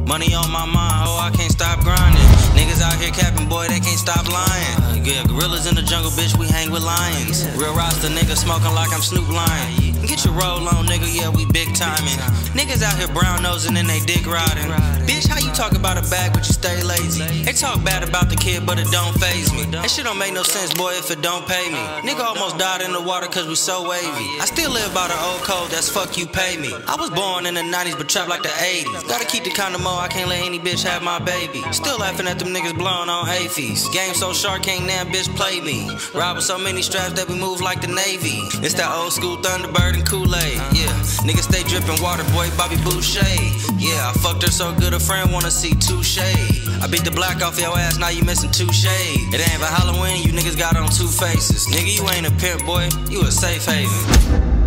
Money on my mind, oh, I can't stop grinding. Niggas out here capping, boy, they can't stop lying. Yeah, gorillas in the jungle, bitch, we hang with lions. Real roster nigga smoking like I'm Snoop Lion. Get your roll on, nigga, yeah, we big timing. Niggas out here brown nosing and they dick riding. Bitch, how you talk about a bag but you stay lazy? They talk bad about the kid but it don't faze me. That shit don't make no sense, boy, if it don't pay me. Nigga almost died in the water cause we so wavy. I still live by the old code, that's fuck you pay me. I was born in the 90s but trapped like the 80s. Gotta keep the condom on, I can't let any bitch have my baby. Still laughing at them niggas blowing on AFEs. Game so sharp, can't damn bitch play me. Ride with so many straps that we move like the Navy. It's that old school Thunderbird and Kool-Aid. Yeah, niggas stay dripping water, boy, Bobby Boucher. Yeah, I fucked her so good a friend wanna see Touche. I beat the black off your ass, now you missing 2 shades. It ain't for Halloween, you niggas got on 2 faces. Nigga, you ain't a pimp, boy, you a safe haven.